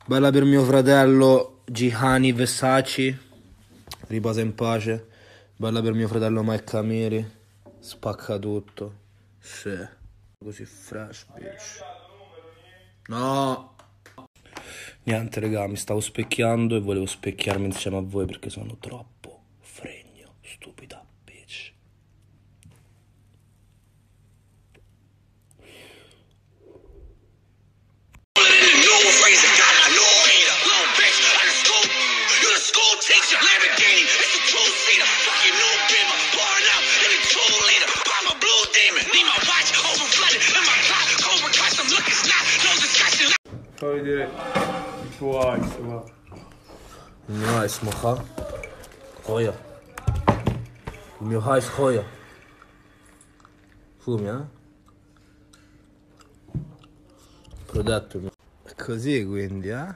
Bella per mio fratello Gianni Versace, riposa in pace. Bella per mio fratello Mike Camiri, spacca tutto. Sì, così fresh, bitch. No. Niente, raga, mi stavo specchiando e volevo specchiarmi insieme a voi perché sono troppo fregno, stupida, bitch. Fammi vedere il tuo ice, guarda. Il mio ice, mocha. Khoia. Il mio ice, khoia. Fumi, eh? Prodotto. Così quindi, eh?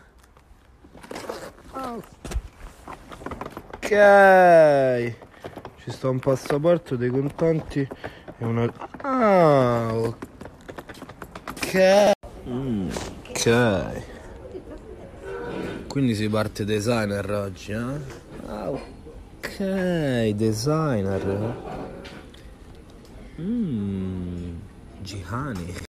Ok. Ci sta un passaporto, dei contanti e una... Ah, ok. Ok. Quindi si parte designer oggi, eh? Ah, ok, designer. Gihani.